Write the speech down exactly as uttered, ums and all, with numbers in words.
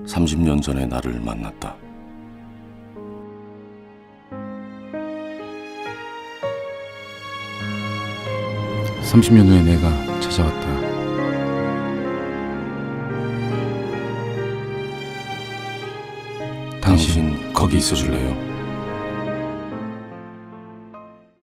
삼십 년 전의 나를 만났다. 삼십 년 후에 내가 찾아왔다. 당신 거기 있어줄래요?